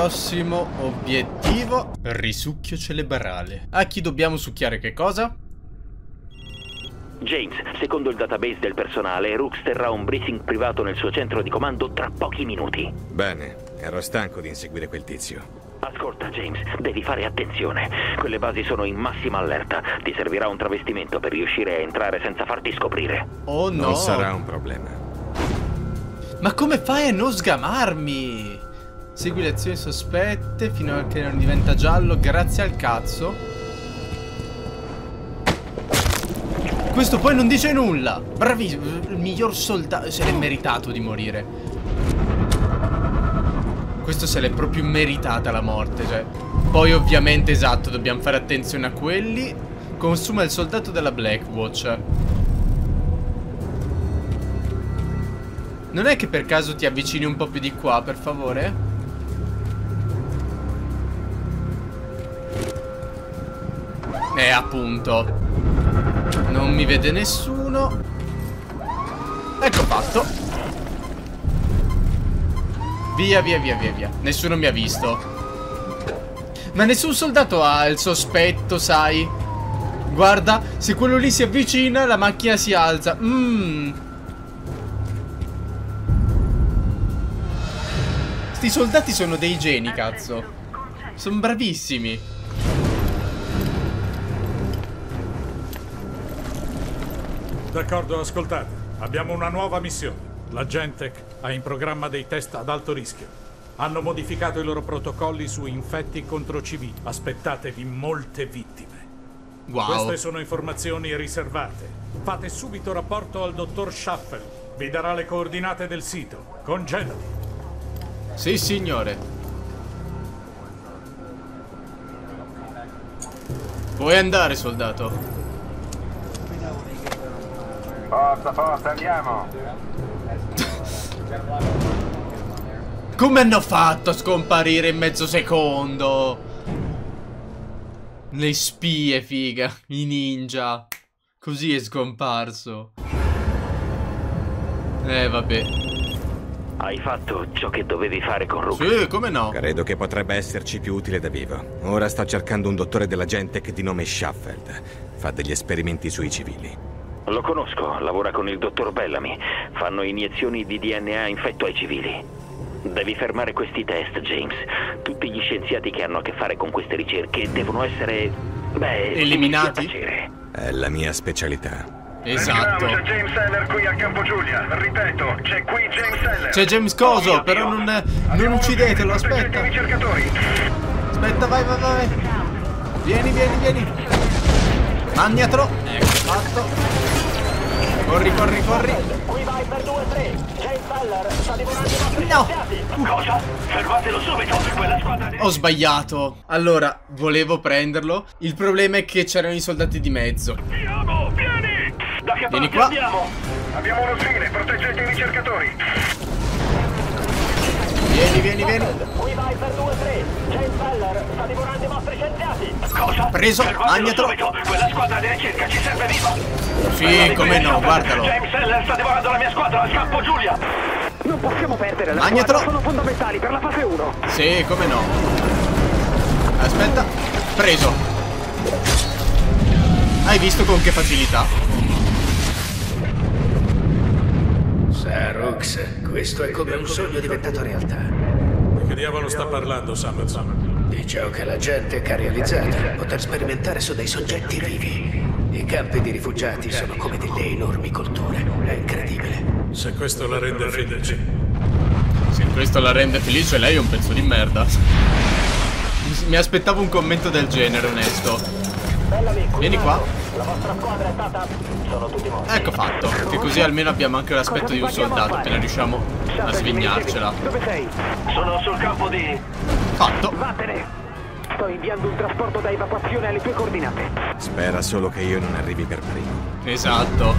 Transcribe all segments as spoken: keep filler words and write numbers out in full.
Prossimo obiettivo, risucchio cerebrale. A chi dobbiamo succhiare che cosa? James, secondo il database del personale, Rooks terrà un briefing privato nel suo centro di comando tra pochi minuti. Bene, ero stanco di inseguire quel tizio. Ascolta, James, devi fare attenzione. Quelle basi sono in massima allerta. Ti servirà un travestimento per riuscire a entrare senza farti scoprire. Oh no! Non sarà un problema. Ma come fai a non sgamarmi? Segui le azioni sospette fino a che non diventa giallo, grazie al cazzo. Questo poi non dice nulla. Bravissimo, il miglior soldato. Se l'è meritato di morire. Questo se l'è proprio meritata la morte, cioè. Poi ovviamente, esatto, dobbiamo fare attenzione a quelli. Consuma il soldato della Blackwatch. Non è che per caso ti avvicini un po' più di qua, per favore? Eh, appunto. Non mi vede nessuno. Ecco fatto. Via, via, via, via, via. Nessuno mi ha visto. Ma nessun soldato ha il sospetto, sai. Guarda, se quello lì si avvicina, la macchina si alza. Mmm. Sti soldati sono dei geni, cazzo. Sono bravissimi. D'accordo, ascoltate. Abbiamo una nuova missione. La Gentek ha in programma dei test ad alto rischio. Hanno modificato i loro protocolli su infetti contro civili. Aspettatevi molte vittime. Wow. Queste sono informazioni riservate. Fate subito rapporto al dottor Schaffel. Vi darà le coordinate del sito. Congedati. Sì, signore. Puoi andare, soldato. Forza, forza, andiamo. Come hanno fatto a scomparire in mezzo secondo? Le spie, figa. I ninja. Così è scomparso. Eh, vabbè. Hai fatto ciò che dovevi fare con Rooks? Sì, come no? Credo che potrebbe esserci più utile da vivo. Ora sto cercando un dottore della Gentek di nome Schaffeld. Fa degli esperimenti sui civili. Lo conosco, lavora con il dottor Bellamy. Fanno iniezioni di D N A infetto ai civili. Devi fermare questi test, James. Tutti gli scienziati che hanno a che fare con queste ricerche devono essere, beh, eliminati. È la mia specialità. Esatto. C'è James Heller qui a Campo Giulia. Ripeto, c'è qui James Heller. C'è James Coso, oh, però non, non uccidetelo, aspetta. Aspetta, vai, vai, vai. Vieni, vieni, vieni. Magnatelo. Ecco fatto. Corri, corri, corri. Qui Viper due tre. James Heller sta divorando i nostri No. scienziati. Cosa? Fermatelo subito, quella squadra di... Ho sbagliato. Allora, volevo prenderlo. Il problema è che c'erano i soldati di mezzo. Andiamo, vieni! Da che Vieni parte qua. andiamo? Abbiamo uno sfide, proteggete i ricercatori. Vieni, vieni, vieni. Qui Viper due tre. James Heller sta divorando i nostri scienziati. Cosa? Preso, Fermatelo magnatelo. subito, quella squadra di ricerca ci serve viva. Sì, come no, guardalo. James Heller sta divorando la mia squadra a Campo Giulia. Non possiamo perdere la Magnatelo. squadra, sono fondamentali per la fase uno. Sì, come no. Aspetta. Preso. Hai visto con che facilità? Sa, Rooks, questo è come un sogno diventato realtà. Di che diavolo sta parlando, Summerson? Di ciò che la gente ha realizzato, poter sperimentare su dei soggetti vivi. I campi di rifugiati sono come delle enormi colture. È incredibile. Se questo la rende felice. Se questo la rende felice, lei è un pezzo di merda. Mi aspettavo un commento del genere, onesto. Vieni qua. La vostra squadra è stata... sono tutti morti. Ecco fatto. Che così almeno abbiamo anche l'aspetto di un soldato, appena riusciamo a svignarcela. Dove sei? Sono sul campo di... Fatto. Vattene. Sto inviando un trasporto da evacuazione alle tue coordinate. Spera solo che io non arrivi per primo. Esatto.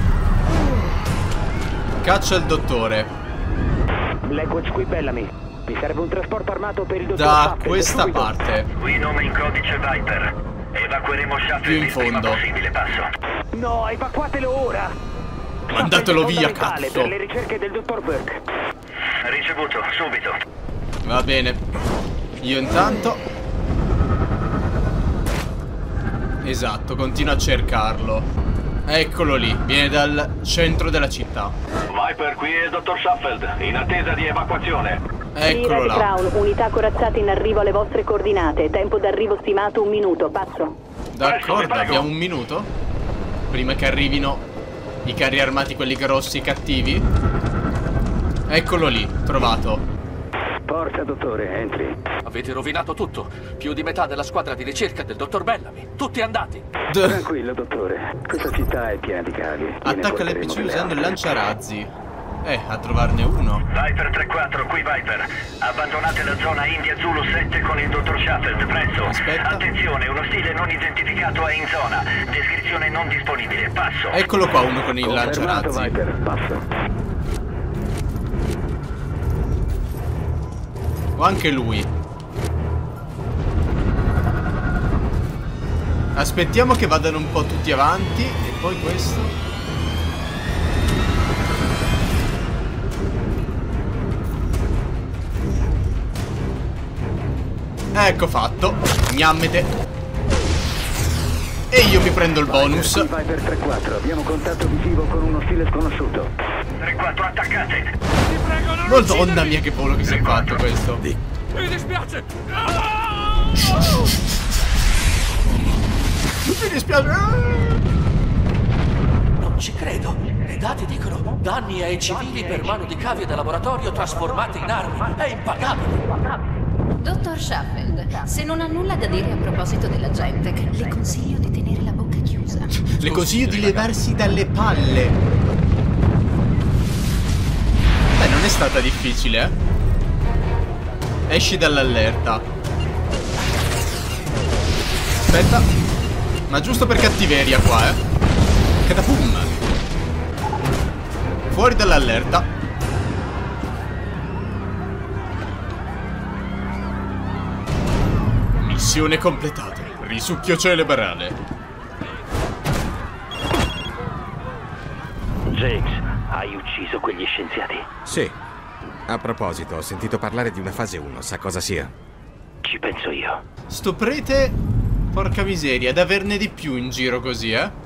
Caccia il dottore. Blackwatch qui Bellamy. Mi serve un trasporto armato per il dottor Da Schaffel, questa subito. parte. Qui nome in codice Viper. Evacueremo Più Schaffel in il prima fondo. possibile, passo. No, evacuatelo ora. Mandatelo Schaffel è via, fondamentale cazzo. per le ricerche del dottor Burke. Ricevuto, subito. Va bene. Io intanto... Esatto, continuo a cercarlo. Eccolo lì, viene dal centro della città. Viper, qui è il dottor Sheffield, in attesa di evacuazione. Eccolo là. Crown, unità corazzate in arrivo alle vostre coordinate. Tempo d'arrivo stimato un minuto, passo. D'accordo, abbiamo un minuto. Prima che arrivino i carri armati, quelli grossi e cattivi. Eccolo lì, trovato. Forza, dottore, entri. Avete rovinato tutto. Più di metà della squadra di ricerca del dottor Bellamy. Tutti andati. Tranquillo, dottore. Questa città è piena di cavi. Attacca l'N P C usando il lanciarazzi. Eh, a trovarne uno. Viper tre quattro, qui Viper. Abbandonate la zona India Zulu sette con il dottor Sheffield, presto. Aspetta. Attenzione, uno stile non identificato è in zona. Descrizione non disponibile, passo. Eccolo qua, uno con il Confermato, lanciarazzi. Viper, passo. O anche lui. Aspettiamo che vadano un po' tutti avanti. E poi questo. Ecco fatto. Gnammete. E io mi prendo il bonus. Viper tre quattro, abbiamo contatto visivo con uno stile sconosciuto. tre quattro, attaccate. Vi prego, non Madonna mia, che volo che si è fatto questo. Mi dispiace. Mi dispiace. Non ci credo. I dati dicono danni ai civili per mano di cavie da laboratorio trasformate in armi. È impagabile. Dottor Sheffield, se non ha nulla da dire a proposito della Gentech, le consiglio di tenere la bocca chiusa. Le consiglio di levarsi dalle palle. Beh, non è stata difficile, eh. Esci dall'allerta. Aspetta. Ma giusto per cattiveria qua, eh. Catapum. Fuori dall'allerta. Missione completata. Risucchio cerebrale. James, hai ucciso quegli scienziati? Sì. A proposito, ho sentito parlare di una fase uno. Sa cosa sia? Ci penso io. Sto prete, porca miseria, ad averne di più in giro così, eh.